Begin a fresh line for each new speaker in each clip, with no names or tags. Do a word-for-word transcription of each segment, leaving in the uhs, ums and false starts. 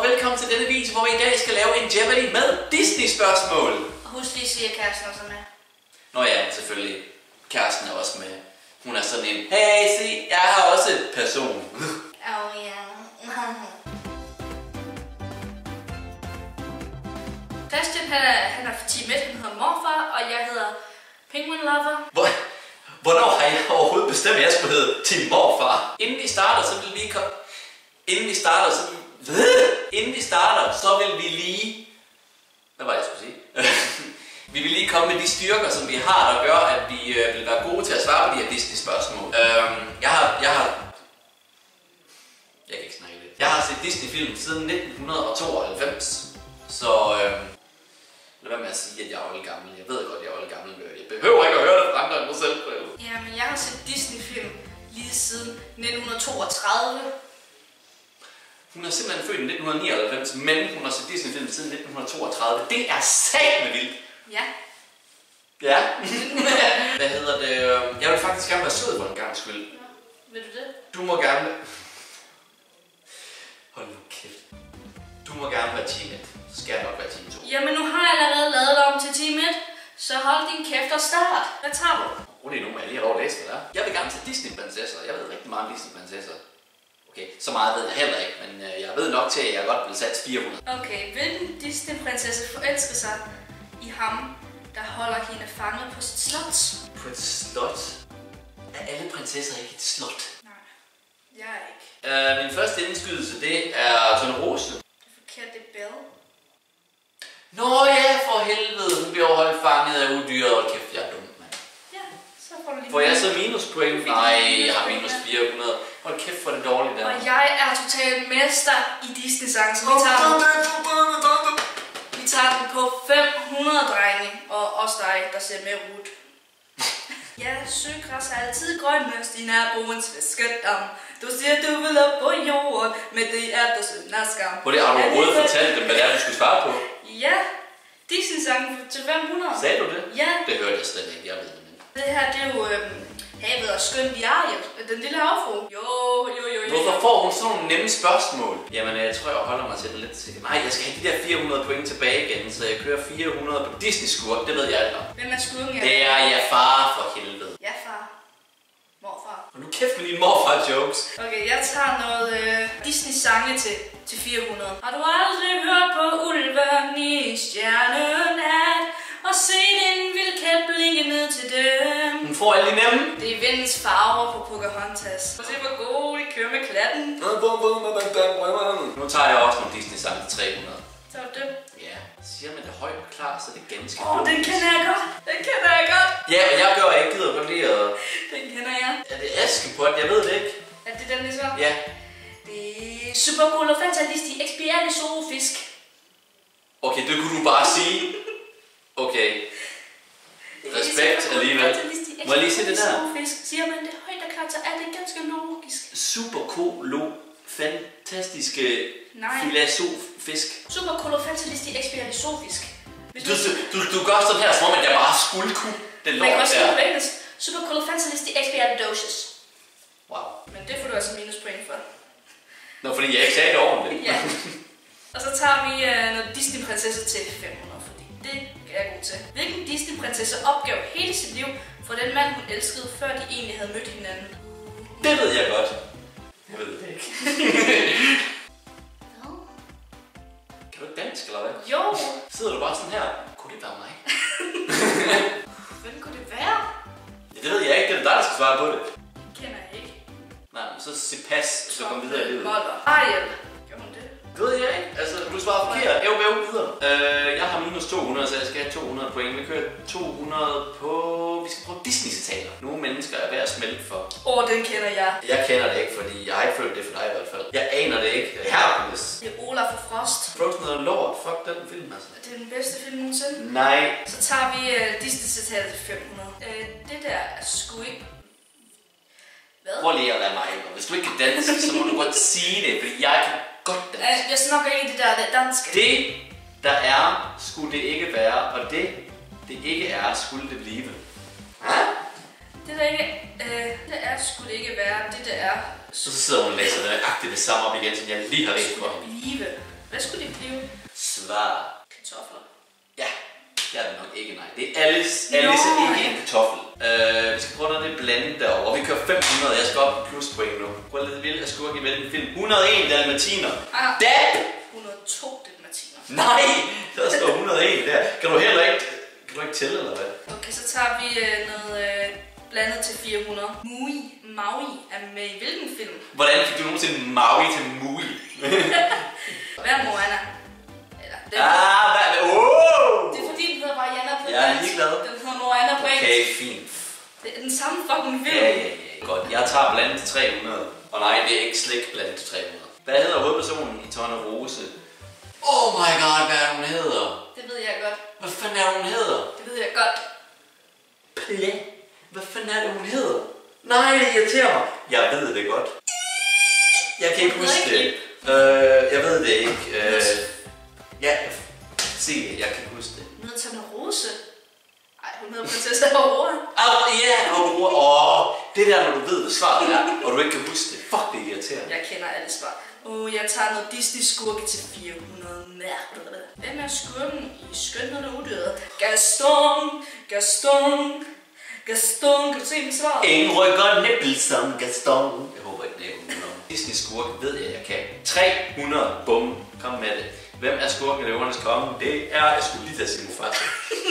velkommen til denne video, hvor vi i dag skal lave en Jeopardy med Disney-spørgsmål.
Og husk lige at sige, at kæresten også er med.
Nå ja, selvfølgelig. Kæresten er også med. Hun er sådan en, hey, se, jeg har også et person.
Åh oh, ja. Christian, han er, han er for Team et, han hedder Morfar, og jeg hedder Penguin Lover.
Hvor, hvornår har jeg overhovedet bestemt, at jeg skulle hedde Team Morfar? Inden vi starter, så vil vi komme... Inden vi starter, så vil... Inden vi starter, så vil vi lige... Hvad var det, jeg skulle sige? Vi vil lige komme med de styrker, som vi har, der gør, at vi øh, vil være gode til at svare på de her Disney-spørgsmål. Øhm, jeg har... Jeg har... Jeg kan ikke snakke lidt. Jeg har set Disney-film siden nitten tooghalvfems, så... Øhm, lad være med at sige, at jeg er oldgammel. Jeg ved godt, at jeg er oldgammel. Jeg behøver ikke at høre det fra andre end mig selv.
Jamen, jeg har set Disney-film lige siden nitten toogtredive.
Hun er simpelthen født i nitten nioghalvfems, men hun har set Disney-film siden nitten toogtredive. Det er satme vildt!
Ja.
Ja. Hvad hedder det? Jeg vil faktisk gerne være sød for en gang skyld.
Ja. Vil du det?
Du må gerne... Hold nu kæft. Du må gerne være team et. Så skal jeg nok være team to.
Jamen, nu har jeg allerede lavet dig om til Team et, så hold din kæft og start. Hvad tager du?
Rolig nu, må jeg lige have lov at læse det der. Jeg vil gerne tage Disney-prinsesser. Jeg ved rigtig meget om Disney-prinsesser. Okay, så meget ved jeg heller ikke, men jeg ved nok til, at jeg godt vil satse fire hundrede.
Okay, hvilken Disney-prinsesse forelsker sig i ham, der holder hende fanget på sit slot?
På et slot? Er alle prinsesser ikke et slot?
Nej, jeg er ikke.
Uh, min første indskydelse, det er Tornerose.
Det er forkert, det er Belle.
Nå ja, for helvede. Hun bliver holdt fanget af udyret. Hold kæft, jeg er dum, mand.
Ja, så får du lige...
Får jeg så minuspoint? Nej, jeg har minus fire hundrede. Hold kæft, for det dårligt der.
Og jeg er totalt mester i Disney-sang, så vi tager den. Vi tager den på fem hundrede, drenge. Og også dig, der ser med ud. Ja, søgræs er altid grønnest i naboens fiskedam. Du siger, du vil op på jorden, men det er der synd af skam.
Hvor det har du overhovedet fortalt dem, hvad det er, du skulle svare på?
Ja, Disney-sangen til fem hundrede.
Sagde du det?
Ja.
Det hørte jeg slet ikke, jeg ved det.
Det her, det er jo øhm, havet og skøn Ariel, den lille havfru. Jo, jo, jo, jo.
Hvorfor får hun sådan nogle nemme spørgsmål? Jamen, jeg tror, jeg holder mig til det lidt til. Nej, jeg skal have de der fire hundrede point tilbage igen, så jeg kører fire hundrede på Disney-skurk, det ved jeg alt om.
Hvem er skurken?
Det er jeg far for helvede.
Ja, far. Morfar.
Og nu kæft med dine morfar-jokes.
Okay, jeg tager noget øh, Disney-sange til, til fire hundrede. Har du aldrig hørt på ulven i stjernenat? Og set en vildkat blinke ned til dem?
Hun får alle de nemme.
Det er vindens farver på Pocahontas. Og se hvor gode de kører med klatten.
Nu tager jeg også nogle Disney-sange til tre hundrede.
Så er det.
Ja, siger man det højt og klart, så er det ganske
Åh, oh, den kender jeg godt. Den kender jeg godt.
Ja, og jeg gør ikke gider godt lide at...
Den kender jeg.
Er det Askepot? Jeg ved det ikke.
Er det den, ligesom?
Ja.
Det er super cool og fantastisk eksperiale zoofisk.
Okay, det kunne du bare sige. Okay. Respekt alligevel. Må jeg lige se det der?
Zoofisk. Siger man det højt og klart, så er det ganske logisk.
Super cool, fantastiske filosofisk.
Super cool og fantastisk eksperiale zoofisk.
Du, du, du gør sådan her, som om at jeg bare skulle kunne det lort der.
Man kan også skrive på engelsk. Super cool og fantastisk eksperiale doses.
Wow.
Men det får du altså minuspoint for.
Nå, fordi jeg ikke sagde det ordentligt.
Ja. Og så tager vi uh, noget Disney-prinsesse til fem hundrede, fordi det er jeg god til. Hvilken Disney-prinsesse opgav hele sit liv for den mand, hun elskede, før de egentlig havde mødt hinanden?
Det ved jeg godt. Jeg ved det ikke.
No.
Kan du ikke dansk, eller hvad?
Jo.
Sidder du bare sådan her? Kunne det være mig?
Hvem kunne det være?
Ja, det ved jeg ikke. Det er dig, der skal svare på det.
Kender jeg ikke.
Nej, så sig pas, så kom videre i livet.
Ariel. Gør hun det?
Det ved jeg ikke. Altså, du svarer forkert. Jeg vil videre. Øh, jeg har minus to hundrede, så jeg skal have to hundrede point. Vi kører to hundrede på... Vi skal prøve Disney-citater. Nogle mennesker er ved at smelte for.
Åh, oh, den kender jeg.
Jeg kender det ikke, fordi jeg har ikke følt det for dig i hvert fald. Jeg aner det ikke. Hercules.
Det er Olaf og Frost.
Frozen og Lord. Fuck den film, altså.
Det er den bedste film nogensinde.
Nej.
Så tager vi uh, Disney-citater til fem hundrede. Uh, det der er sgu ikke... Hvad?
Prøv lige at lade mig. Hvis du ikke kan dansk, så må du godt sige det, fordi jeg kan godt dansk.
Uh, jeg snakker ikke det der det danske.
Det, der er, skulle det ikke være, og det, det ikke er, skulle det blive. Hæ?
Det der ikke, øh, det er, skulle det ikke være, det der er...
Så sidder hun og læser nøjagtigt det samme op igen, som jeg lige har læst for hende.
Blive. Hvad skulle det blive?
Svar.
Kartofler.
Ja, det er det nok ikke, nej. Det er Alice. Alice er ikke en kartoffel. Uh, vi skal prøve noget af det blandet derovre. Og vi kører fem hundrede. Jeg skal op på pluspoint nu. Prøv lidt vildt at skurke i hvilken film. et hundrede og en dalmatiner.
Ah.
Dab!
et hundrede og to dalmatiner.
Nej, der står et hundrede og en der. Kan du heller ikke, kan du ikke tælle, eller hvad?
Okay, så tager vi øh, noget øh, blandet til fire hundrede. Maui. Maui er med i hvilken film?
Hvordan fik du nogensinde Maui til Maui?
Hvad er Moana? Eller, den
Ah, hvad? Åh!
Det er fordi, den hedder bare Jana på
Jeg er
dansk.
ligeglad.
Den hedder Moana på engelsk.
Okay, fint.
Det er den samme fucking film.
Ja, ja, ja. Godt. Jeg tager blandet til tre hundrede. Og nej, det er ikke slik blandet til tre hundrede. Hvad hedder hovedpersonen i Tornerose? Oh my god, hvad er hun hedder?
Det ved jeg godt.
Hvad fanden er hun hedder?
Det ved jeg godt.
Plæ. Hvad fanden er det, hun hedder? Nej, det irriterer mig. Jeg ved det godt. Jeg kan ikke huske det. Øh, jeg ved det ikke. Øh, ja, se det. Jeg kan ikke huske det.
Hun hedder Tornerose. Ej, hun hedder prinsesse Aurora.
Aurora, ja, Aurora. Åh, det der, når du ved, hvad svaret er, og du ikke kan huske det. Fuck, det irriterer.
Jeg kender alle svar. Og jeg tager noget Disney-skurke til fire hundrede. Hvem er skurken i Skønheden og Udyret? Gaston, Gaston, Gaston. Kan du se mit svar?
En rykker nippel som Gaston. Jeg håber ikke, det er hundrede. Disney-skurke ved jeg, jeg kan. tre hundrede. Bum. Kom med det. Hvem er skurken i Løvernes Konge? Det er... Jeg skulle lige til at sige Mufasa.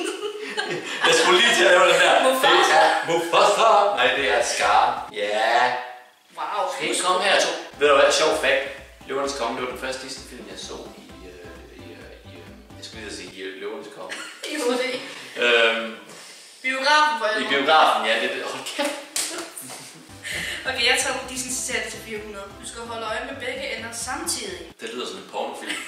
Jeg skulle lige til at lave den der.
Mufasa.
Det er Mufasa. Nej, det er Scar. Ja. Yeah.
Wow.
Hey, kom her, to. Ved du hvad? Sjov fact. Løvernes Konge, det var den første Disney-film, jeg så i... Øh, i, øh, i øh, jeg skulle lige sige, i Løvernes Konge.
I H D.
øhm,
Biografen for
I biografen, ja. Det, det, hold kæft.
Okay, jeg tager Disney-citatet til fire hundrede. Du skal holde øje med begge ender samtidig.
Det lyder som en pornofilm.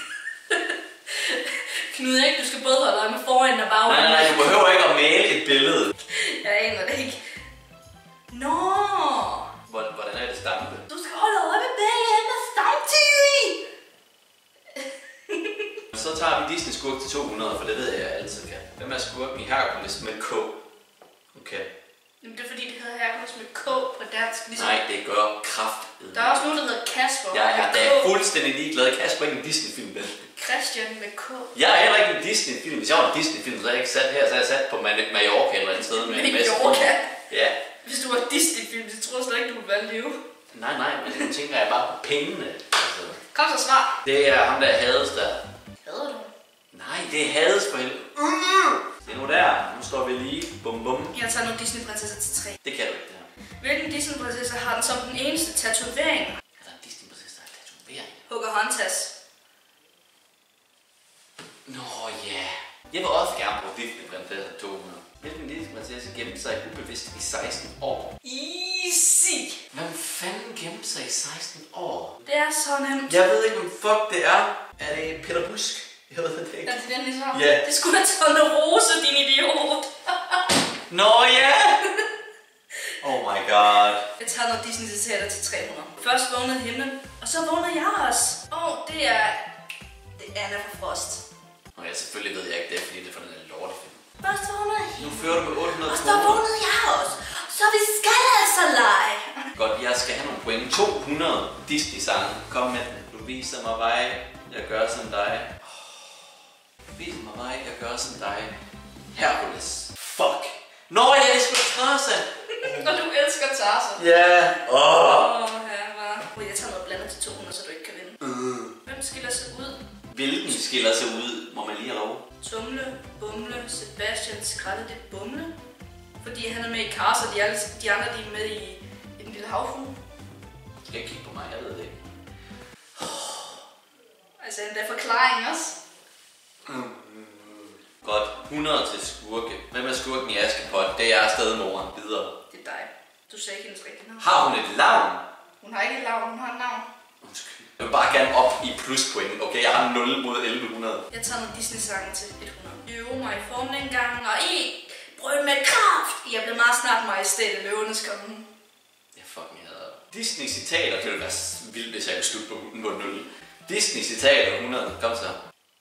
Knud, ikke? Du skal både holde øje med forenden og bagenden.
Nej, nej, nej, du behøver ikke at male et billede.
Jeg aner det ikke. Nå!
Hvordan er det stampe?
Du skal holde øje med begge ender samtidig!
Så tager vi Disney-skurk til to hundrede, for det ved jeg, jeg altid kan. Hvem er skurken i Hercules med K? Okay.
Jamen, det er fordi, det hedder Hercules med K på dansk. Ligesom...
Nej, det gør kraft.
Der er også nogen, der hedder Kasper.
Jeg er da fuldstændig ligeglad. Kasper er ikke en Disney-film, vel?
Christian med K.
Jeg er heller ikke en Disney-film. Hvis jeg var en Disney-film, så er jeg ikke sat her, så er jeg sat på Mallorca eller et sted med en masse.
Mallorca?
Ja.
Hvis du var Disney-film, så tror jeg slet ikke, du ville være live.
Nej, nej, men nu tænker jeg bare på pengene. Altså.
Kom så, svar.
Det er ham, der Hades der.
Hader du?
Nej, det er Hades for helvede. Mm. Det er nu der. Nu står vi lige. Bum, bum.
Jeg tager nogle Disney-prinsesser til tre.
Det kan du ikke, det her.
Hvilken Disney-prinsesse har den som den eneste tatovering?
Er der en Disney-prinsesse, der har tatovering?
Pocahontas.
Nå ja. Jeg vil også gerne bruge Disney-prinsesse to hundrede. Hvilken Disney-prinsesse gemte sig ubevidst i seksten år?
Easy!
Hvem fanden gemte sig i seksten år?
Det er så nemt.
Jeg ved ikke, hvem fuck det er. Er det Peter Busk? Jeg ved det ikke.
Er det den ligesom?
Ja.
Det skulle da Tornerose, din idiot.
Nå ja! Oh my god.
Jeg tager noget Disney-citater til tre hundrede. Først vågnede himlen, og så vågnede jeg også. Åh, oh, det er... Det er Anna fra Frost.
Nå ja, selvfølgelig ved jeg ikke det, fordi det er for den der lortefilm.
Først vågnede
Nu
himlen,
fører du med otte hundrede
og så vågnede jeg også. Så vi skal altså lege.
Godt, jeg skal have nogle point. to hundrede Disney-sange. Kom med den. Du viser mig vej. Jeg gør som dig. Du viser mig vej. Jeg gør som dig. Hercules. Fuck. Nå ja, det er sgu Tarzan.
Og du elsker Tarzan.
Ja. Åh.
Åh, her var... Jeg tager noget blandet til to hundrede, så du ikke kan vinde.
Mm.
Hvem skiller sig ud?
Hvilken skiller sig ud, må man lige have lov?
Tumle, Bumle, Sebastian Skralde, det er Bumle. Fordi han er med i Cars, og de, alle, de andre de er med i, i Den Lille Havfrue.
Skal ikke kigge på mig, jeg ved det ikke.
Altså endda forklaring også.
Mm. Godt, hundrede til skurke. Hvem er skurken i Askepot? Det er stedmoren. Videre.
Det er dig. Du sagde ikke hendes rigtige navn.
Har hun et navn?
Hun har ikke et navn, hun har et navn.
Undskyld. Jeg vil bare gerne op i pluspoint. Okay, jeg har nul mod elleve hundrede.
Jeg tager nogle Disney-sange til hundrede. Øve mig i formen en gang, og I brød med kraft. Jeg blev meget snart majestæt i Løvernes Konge.
Jeg fucking hader Disney-citater. Det ville være vildt, hvis jeg kunne slutte på nul. Disney-citater hundrede. Kom så.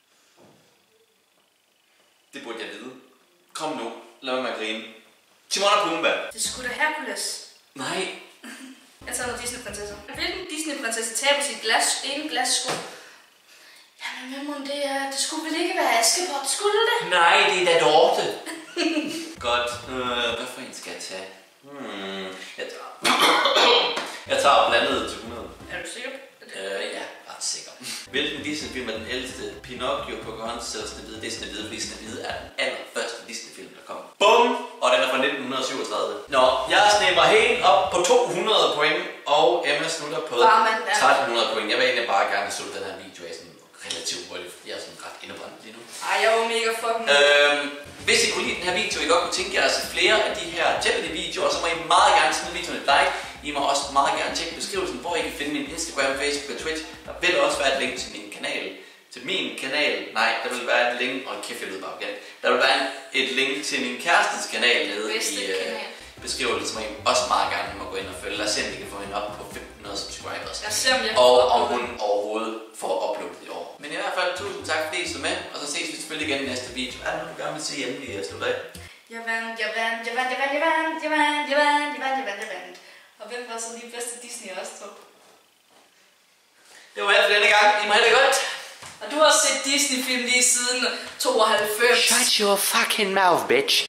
Det burde jeg vide. Kom nu. Lad mig grine. Timon og Pumba.
Det er sgu da Hercules.
Nej.
Jeg tager nogle Disney-prinsesser. Hvilken Disney-prinsesse taber sit glas, ene glas sko? Jamen, det, er, det skulle vel ikke være Askepot, skulle det?
Nej, det er da Dorte. Godt. Øh, hvad for en skal jeg tage? Hmm. Jeg tager... jeg tager blandet til hundrede.
Er du sikker?
Øh, ja, ret sikker. Hvilken Disney-film er den ældste? Pinocchio, Pocahontas eller Snehvide? Det er Snehvide, fordi Snehvide er den allerførste Disney-film, der kom. Bum! Og den er fra nitten syvogtredive. Nå, jeg snæber helt op på to hundrede point, og Emma slutter på tretten hundrede point. Jeg vil egentlig bare gerne slutte den her video af sådan relativt hurtigt, fordi jeg er sådan ret indebrændt lige nu.
Ej, jeg var mega fucking...
Øhm, hvis I kunne lide den her video, I godt kunne tænke jer at se flere af de her Jeopardy-videoer, så må I meget gerne smide videoen et like. I må også meget gerne tjekke beskrivelsen, hvor I kan finde min Instagram, Facebook og Twitch. Der vil også være et link til min kanal. Til min kanal, nej, der vil være et link, og kæft jeg ved bare igen. Der vil være et link til min kærestes kanal nede i uh, beskrivelsen, som I også meget gerne må gå ind og følge. Lad os se, om vi kan få hende op på femten hundrede subscribers.
Jeg ser, om jeg
og om hun overhovedet får uploadet i år. Men i hvert fald, tusind tak fordi I så med, og så ses vi selvfølgelig igen i næste video. Er der noget, du gerne vil sige, inden vi slutter af?
Jeg vandt, jeg vandt, jeg vandt, jeg vandt, jeg vandt, jeg vandt, jeg vandt, jeg vandt, jeg vandt, jeg vandt. Og hvem var så lige bedste Disney også, tror?
Det var alt for denne gang. I må have det godt.
Og du har set Disney-film lige siden tooghalvfems.
Shut your fucking mouth, bitch.